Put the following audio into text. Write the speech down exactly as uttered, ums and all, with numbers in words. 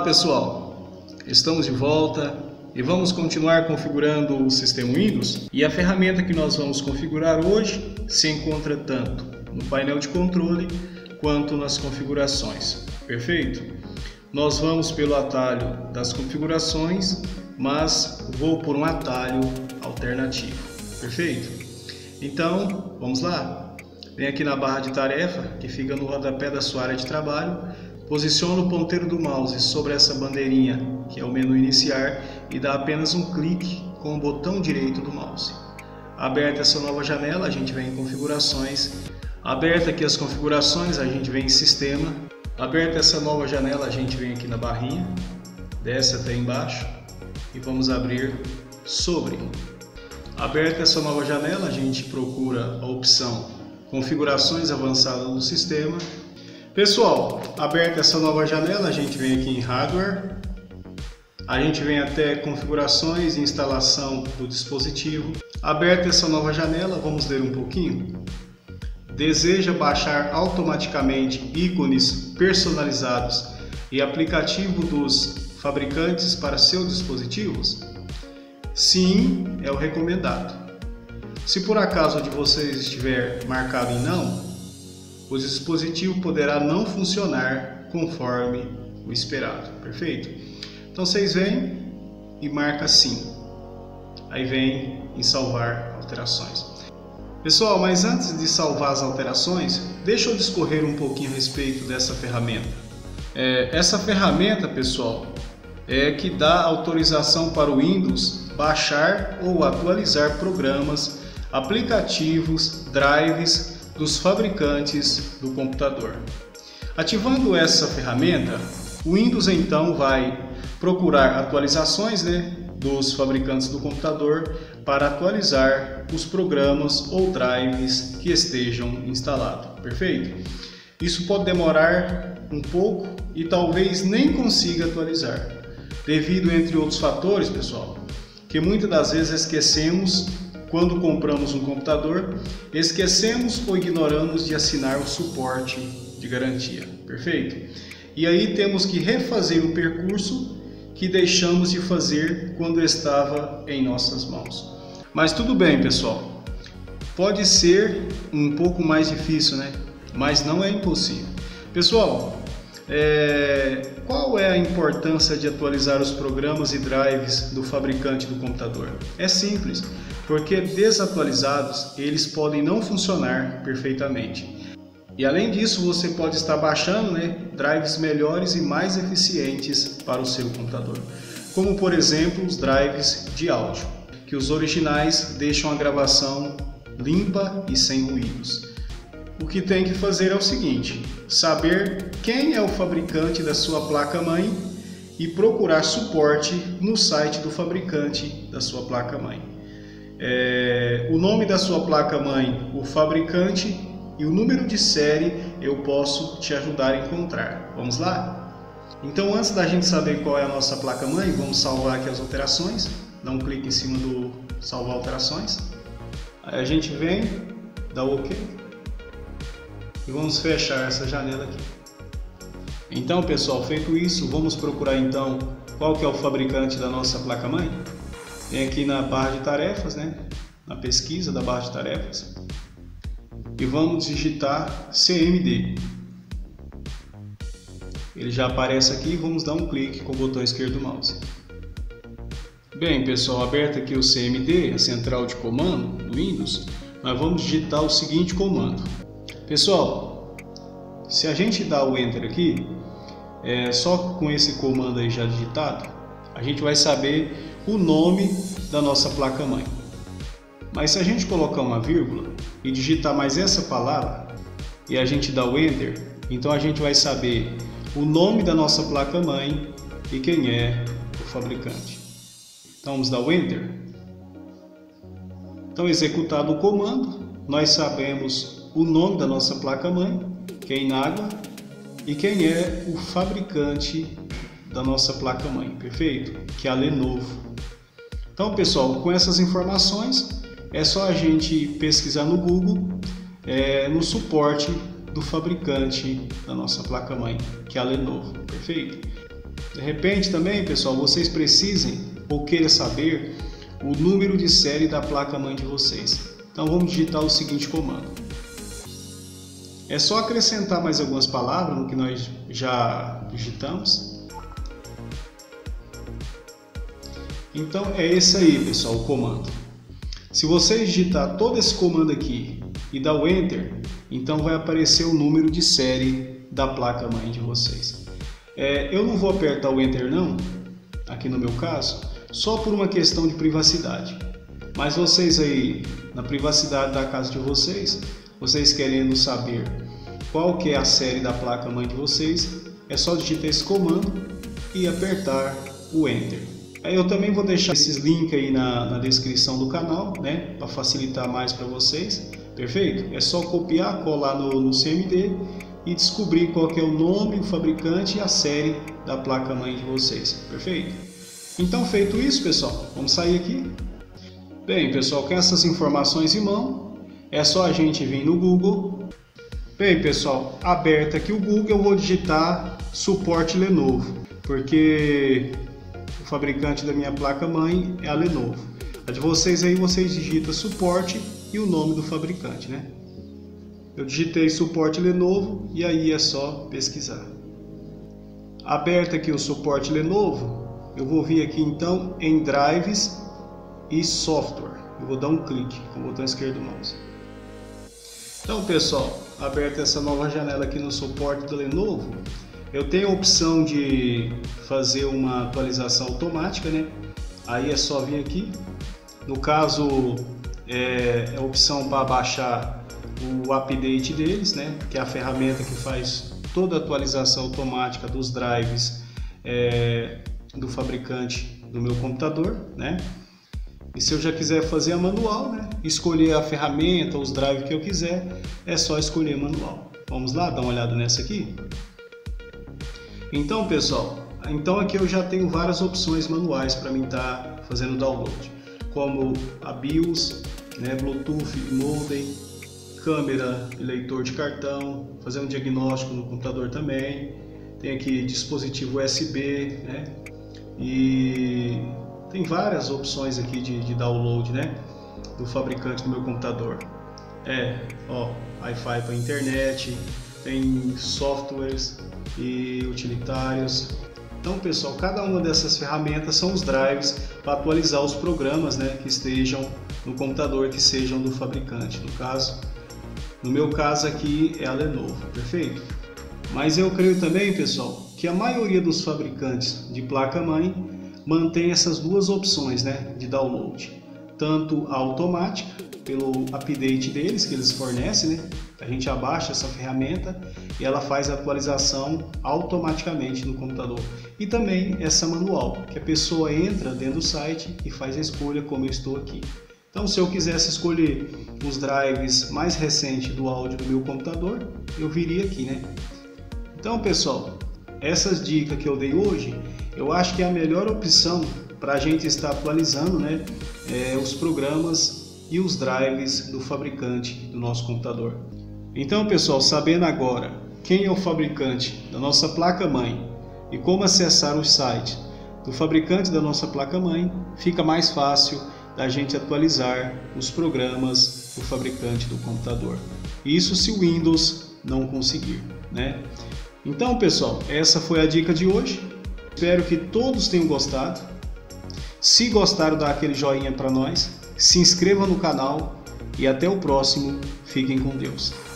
Olá pessoal, estamos de volta e vamos continuar configurando o sistema Windows, e a ferramenta que nós vamos configurar hoje se encontra tanto no painel de controle quanto nas configurações, perfeito? Nós vamos pelo atalho das configurações, mas vou por um atalho alternativo, perfeito? Então vamos lá, vem aqui na barra de tarefa que fica no rodapé da sua área de trabalho. Posiciona o ponteiro do mouse sobre essa bandeirinha, que é o menu iniciar, e dá apenas um clique com o botão direito do mouse. Aberta essa nova janela, a gente vem em configurações. Aberta aqui as configurações, a gente vem em sistema. Aberta essa nova janela, a gente vem aqui na barrinha, desce até embaixo e vamos abrir sobre. Aberta essa nova janela, a gente procura a opção configurações avançadas do sistema. Pessoal, aberta essa nova janela, a gente vem aqui em hardware, a gente vem até configurações e instalação do dispositivo. Aberta essa nova janela, vamos ler um pouquinho. Deseja baixar automaticamente ícones personalizados e aplicativo dos fabricantes para seus dispositivos? Sim, é o recomendado. Se por acaso de vocês estiver marcado em não, o dispositivo poderá não funcionar conforme o esperado, perfeito? Então vocês vêm e marca sim, aí vem em salvar alterações. Pessoal, mas antes de salvar as alterações, deixa eu discorrer um pouquinho a respeito dessa ferramenta. É, essa ferramenta, pessoal, é que dá autorização para o Windows baixar ou atualizar programas, aplicativos, drives dos fabricantes do computador. Ativando essa ferramenta, o Windows então vai procurar atualizações, né, dos fabricantes do computador para atualizar os programas ou drives que estejam instalados, perfeito? Isso pode demorar um pouco e talvez nem consiga atualizar, devido, entre outros fatores, pessoal, que muitas das vezes esquecemos. Quando compramos um computador, esquecemos ou ignoramos de assinar o suporte de garantia, perfeito? E aí temos que refazer o percurso que deixamos de fazer quando estava em nossas mãos. Mas tudo bem, pessoal, pode ser um pouco mais difícil, né? Mas não é impossível. Pessoal, é... qual é a importância de atualizar os programas e drives do fabricante do computador? É simples. Porque desatualizados, eles podem não funcionar perfeitamente. E além disso, você pode estar baixando, né, drives melhores e mais eficientes para o seu computador. Como, por exemplo, os drives de áudio, que os originais deixam a gravação limpa e sem ruídos. O que tem que fazer é o seguinte: saber quem é o fabricante da sua placa-mãe e procurar suporte no site do fabricante da sua placa-mãe. É, o nome da sua placa-mãe, o fabricante e o número de série eu posso te ajudar a encontrar. Vamos lá? Então, antes da gente saber qual é a nossa placa-mãe, vamos salvar aqui as alterações. Dá um clique em cima do salvar alterações. Aí a gente vem, dá o OK e vamos fechar essa janela aqui. Então, pessoal, feito isso, vamos procurar então qual que é o fabricante da nossa placa-mãe. Vem aqui na barra de tarefas, né? Na pesquisa da barra de tarefas, e vamos digitar C M D. Ele já aparece aqui, vamos dar um clique com o botão esquerdo do mouse. Bem, pessoal, aberto aqui o C M D, a central de comando do Windows, nós vamos digitar o seguinte comando. Pessoal, se a gente dá o Enter aqui, é, só com esse comando aí já digitado, a gente vai saber o nome da nossa placa-mãe. Mas se a gente colocar uma vírgula e digitar mais essa palavra e a gente dá o Enter, então a gente vai saber o nome da nossa placa-mãe e quem é o fabricante. Então vamos dar o Enter. Então, executado o comando, nós sabemos o nome da nossa placa-mãe, que é Inágua, e quem é o fabricante da nossa placa-mãe, perfeito? Que é a Lenovo. Então, pessoal, com essas informações, é só a gente pesquisar no Google, é, no suporte do fabricante da nossa placa-mãe, que é a Lenovo, perfeito? De repente também, pessoal, vocês precisem ou queiram saber o número de série da placa-mãe de vocês. Então vamos digitar o seguinte comando. É só acrescentar mais algumas palavras no que nós já digitamos. Então é esse aí, pessoal, o comando. Se você digitar todo esse comando aqui e dar o Enter, então vai aparecer o número de série da placa-mãe de vocês. É, eu não vou apertar o Enter não, aqui no meu caso, só por uma questão de privacidade. Mas vocês aí, na privacidade da casa de vocês, vocês querendo saber qual que é a série da placa-mãe de vocês, é só digitar esse comando e apertar o Enter. Aí eu também vou deixar esses links aí na, na descrição do canal, né, para facilitar mais para vocês, perfeito? É só copiar, colar no, no C M D e descobrir qual que é o nome, o fabricante e a série da placa-mãe de vocês, perfeito? Então, feito isso, pessoal, vamos sair aqui. Bem, pessoal, com essas informações em mão, é só a gente vir no Google. Bem, pessoal, aberto aqui o Google, eu vou digitar suporte Lenovo, porque o fabricante da minha placa-mãe é a Lenovo. A de vocês aí, vocês digitam suporte e o nome do fabricante, né? Eu digitei suporte Lenovo e aí é só pesquisar. Aberto aqui o suporte Lenovo, eu vou vir aqui então em Drives e Software. Eu vou dar um clique com o botão esquerdo do mouse. Então, pessoal, aberta essa nova janela aqui no suporte da Lenovo, eu tenho a opção de fazer uma atualização automática, né? Aí é só vir aqui. No caso, é, é a opção para baixar o update deles, né? Que é a ferramenta que faz toda a atualização automática dos drives é, do fabricante do meu computador, né? E se eu já quiser fazer a manual, né? Escolher a ferramenta, os drives que eu quiser, é só escolher manual. Vamos lá, dar uma olhada nessa aqui? Então, pessoal, então aqui eu já tenho várias opções manuais para mim estar fazendo download, como a BIOS, né, Bluetooth, modem, câmera e leitor de cartão, fazer um diagnóstico no computador também. Tem aqui dispositivo U S B, né? E tem várias opções aqui de, de download, né, do fabricante do meu computador. É, ó, Wi-Fi para internet, tem softwares e utilitários. Então, pessoal, cada uma dessas ferramentas são os drives para atualizar os programas, né, que estejam no computador, que sejam do fabricante. No caso, no meu caso aqui é a Lenovo, perfeito? Mas eu creio também, pessoal, que a maioria dos fabricantes de placa-mãe mantém essas duas opções, né, de download, tanto a automática, pelo update deles que eles fornecem, né, a gente abaixa essa ferramenta e ela faz a atualização automaticamente no computador, e também essa manual, que a pessoa entra dentro do site e faz a escolha como eu estou aqui. Então, se eu quisesse escolher os drives mais recentes do áudio do meu computador, eu viria aqui, né? Então, pessoal, essas dicas que eu dei hoje, eu acho que é a melhor opção para a gente estar atualizando, né, é, os programas e os drives do fabricante do nosso computador. Então, pessoal, sabendo agora quem é o fabricante da nossa placa-mãe e como acessar o site do fabricante da nossa placa-mãe, fica mais fácil da gente atualizar os programas do fabricante do computador. Isso se o Windows não conseguir, né? Então, pessoal, essa foi a dica de hoje. Espero que todos tenham gostado. Se gostaram, dá aquele joinha para nós. Se inscreva no canal e até o próximo. Fiquem com Deus.